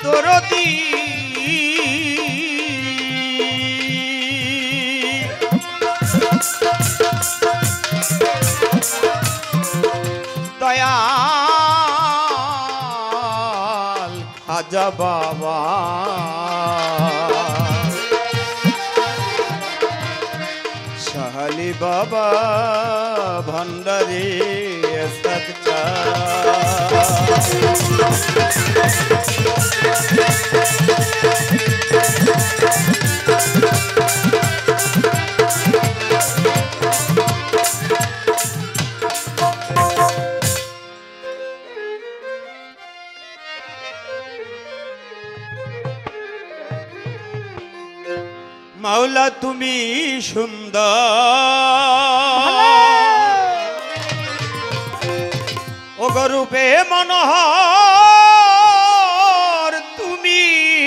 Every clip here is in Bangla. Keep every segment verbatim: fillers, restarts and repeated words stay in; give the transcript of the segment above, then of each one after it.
দরদি দয়াল খাজা বাবা শাহালি বাবা ভান্ডারে সচ্চা মাওলা তুমি সুন্দর ও গরূপে মনোহর তুমি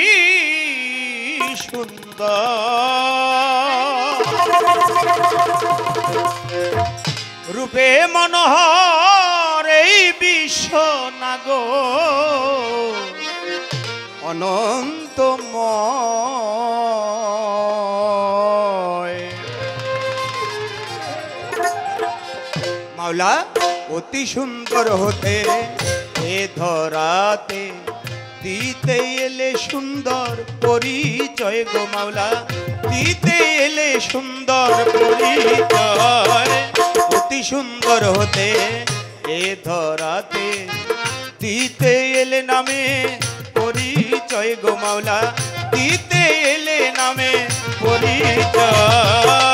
সুন্দর রূপে মনোহর এই বিশ্ব নাগর অনন্তময় মাওলা অতি সুন্দর হতে এ ধরাতে দিতে এলে সুন্দর পরিচয় গো মাওলা দিতে এলে সুন্দর পরিচয় অতি সুন্দর হতে এ ধরাতে দিতে এলে নামে পরিচয় গো মাওলা দিতে এলে নামে পরিচয়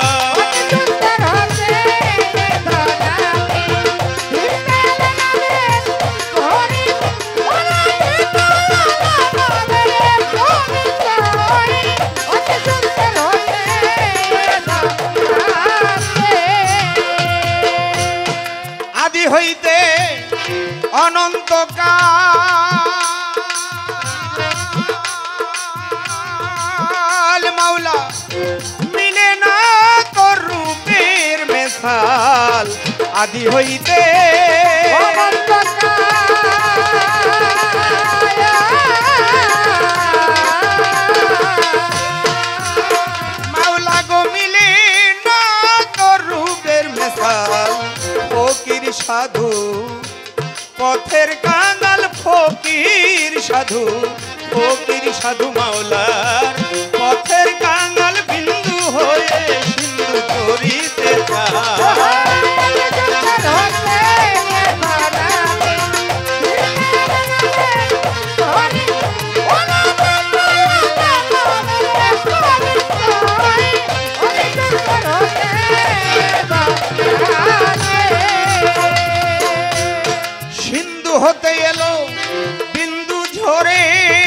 আদি হইতে অনন্তকাল মাওলা মিলে না তোর রূপের মেশাল আদি হইতে মাওলা গো মিলে না তোর রূপের মেশাল ফকির সাধু পথের কাঙাল ফকির সাধু ফকির সাধু মাওলার পথের কাঙাল বিন্দু হয়ে সিন্ধু করিতে সিন্ধু হতে এলো বিন্দু ঝরে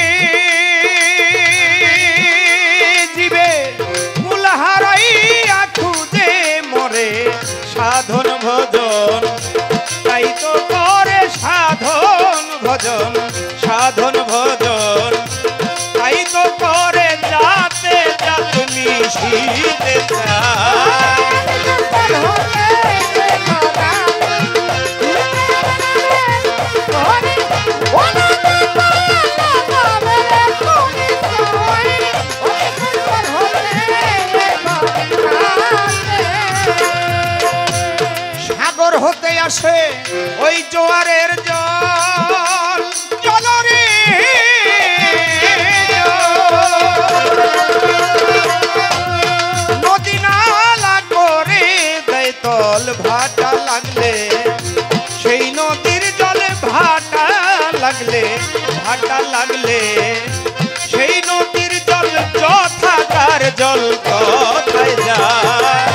জীবে মূল হারাইয়া খুঁজে মরে সাধন ভজন তাই তো করে সাধন ভজন সাধন ভজন তাই তো করে যাতে যাতে মিশিতে চায় সাগর হতে আসে ওই জোয়ারের জল জলরে নদী নালা করে দেয় তল ভাটা লাগলে সেই নদীর জলে ভাটা লাগলে ভাটা লাগলে সেই নদীর জল যথাকার জল কোথায় যায়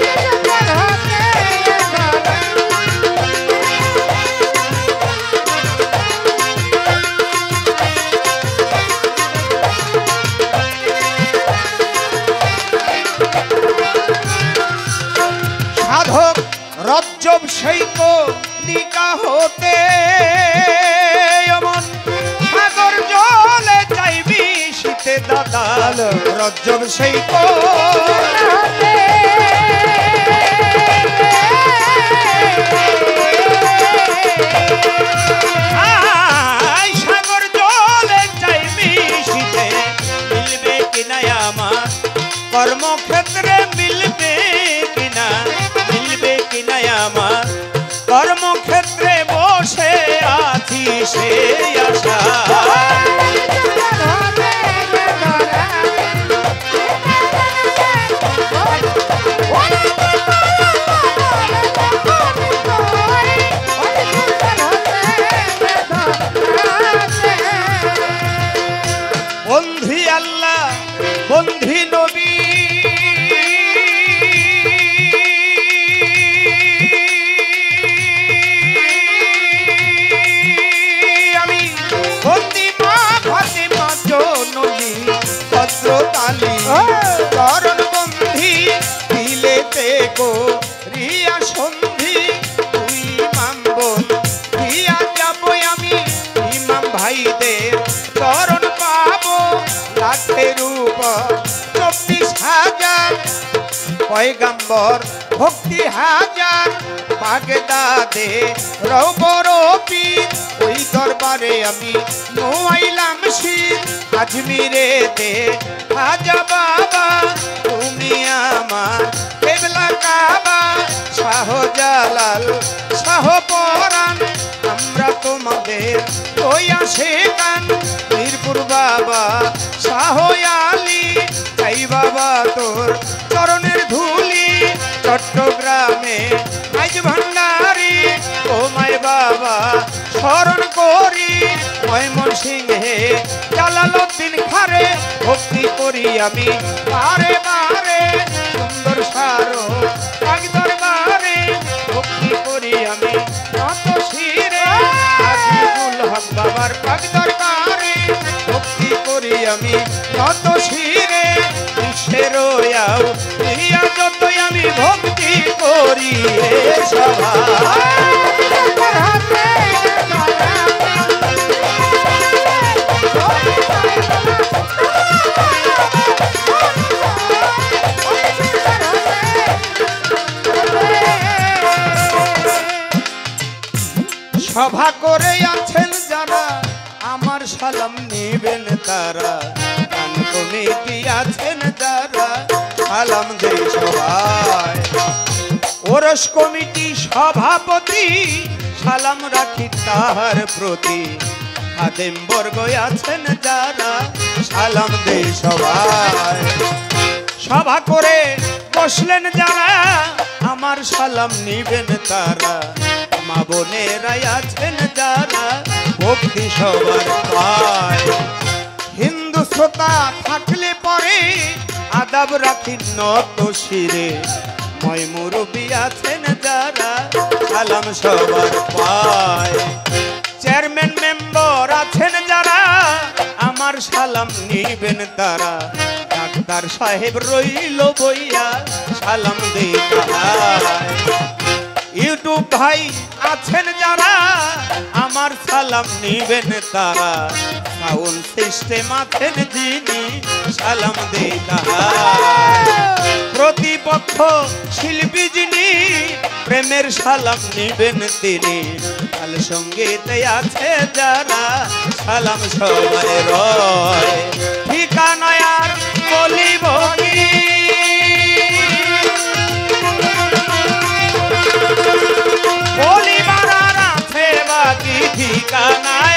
সাধক রজ্জব সেই কণিকা হতে এমন সাগর জলে চাইবি শীতে দাদাল রজ্জব সেই কণিকা সাগর জলে চাইবি চরণ বন্ধি দিলেতে গো রিয়া সন্ধি তুই ইমাম বোন দিয়া যাবো আমি ইমাম ভাইদের চরণ পাবো লাখের উপর চব্বিশ হাজার পয়গাম্বর ভক্তি হাজার বাগদাদে রবরপি ওই দরবারে আমি নোয়াইলাম শির আজমিরেতে খাজা বাবা তুমি আমার কেবলা কাবা শাহজালাল শাহ পরাণ আমরা তোমাদের ওই আসে কান মিরপুর বাবা শাহ আলী চাই বাবা তোর চরণের ধুলি চট্টগ্রামে আজ ভান্ডারি ও মাই বাবা স্মরণ করি ময়মনসিংহে জালালউদ্দিন খারে ভক্তি করি আমি বারে বারে সুন্দর সারো পাক দরবারে ভক্তি করি আমি নত শিরে আজিজুল হক বাবার পাক দরবারে ভক্তি করি আমি নত শিরে বিশ্বের আও ইয়া যতই আমি ভক্তি করি এ সভা সভা করে আছেন যারা আমার সালাম নিবেন তারা গান কমিটি আছেন যারা সালাম দেই সবাই ওরস কমিটি সভাপতি সালাম রাখি তাহার প্রতি খাদেম বর্গ আছেন যারা সালাম দেই সবাই সভা করে বসলেন যারা আমার সালাম নিবেন তারা মা বোনেরা আছেন যারা ভক্তি সবার পায় হিন্দু শ্রোতা থাকলে পরে আদাব রাখি নত শিরে ময় মুরব্বী আছেন যারা সালাম সবার পায় চেয়ারম্যান মেম্বার আছেন যারা আমার সালাম নিবেন তারা ডাক্তার সাহেব রইল বইয়া সালাম দেই তাহার ইউটিউব ভাই আছেন যারা আমার সালাম নিবেন তারা সাউন্ড সিস্টেম আছেন যিনি সালাম দেই তাহার প্রতিপক্ষ শিল্পী যিনি প্রেমের সালাম নিবেন তিনি কাল সঙ্গীতে আছে যারা সালাম সবাই রয় ঠিকানায় আর বলিব কি বলিবার আছে বাকি ঠিকানায়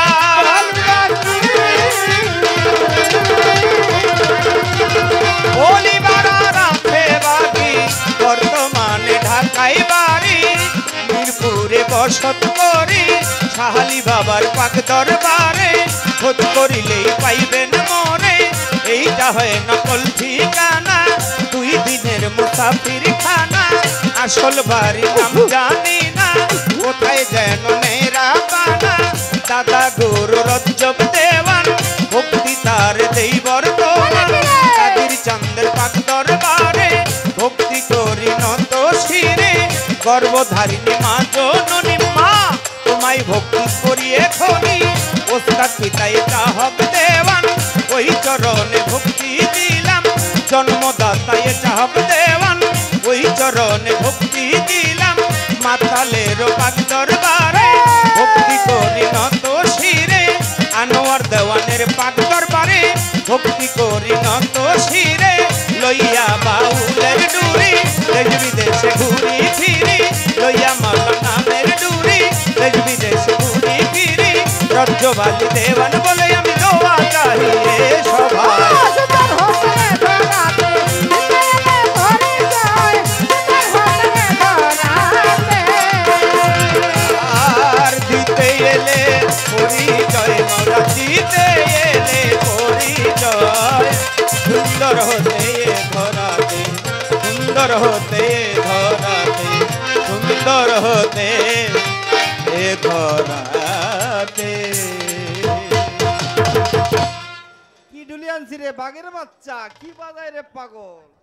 বলিবার আছে বাকি বর্তমানে ঢাকায় বাড়ি মিরপুরে বসত করি শাহালি বাবার পাক দরবারে খোঁজ করিলেই পাইবেন মরে এইটা হয় নকল ঠিকানা দুই দিনের মুসাফির খানা আসল বাড়ি নাম জানি না কোথায় যেন নেরা পানা দাদা গুরু রজ্জব দেওয়ান ভক্তি তার দেই বর্তমান কাদির চন্দ্র পাক দরবারে ভক্তি করি নত শিরে গর্ভধারিণী মা জননী মা তোমায় ভক্তি করি এখনি ওস্তাদ পিতায় চাহক দেওয়ান ওই চরণে ভক্তি দিলাম জন্মদাতায় চাহক দেওয়ান ওই চরণে ভক্তি দিলাম মাতালের পাক দরবারে ভক্তি করি নত শিরে আনোয়ার দেওয়ানের পাক দরবারে ভক্তি করি নত শিরে লইয়া বাউলের ডুরি দেশ বিদেশে ঘুরি ফিরি লইয়া মালা নামের ডুরি দেশ বিদেশে ঘুরি ফিরি রজ্জবালি দেওয়ান বলে আমি দোয়া চাই সবাই আর দিতে এলে পরিচয় মরা দিতে এলে পরিচয় সুন্দর হতে ধরাতে সুন্দর হতে ধরাতে সুন্দর হতে ধরাতে কি ডুলি আনছি রে বাঘের বাচ্চা কি বাজায় রে পাগল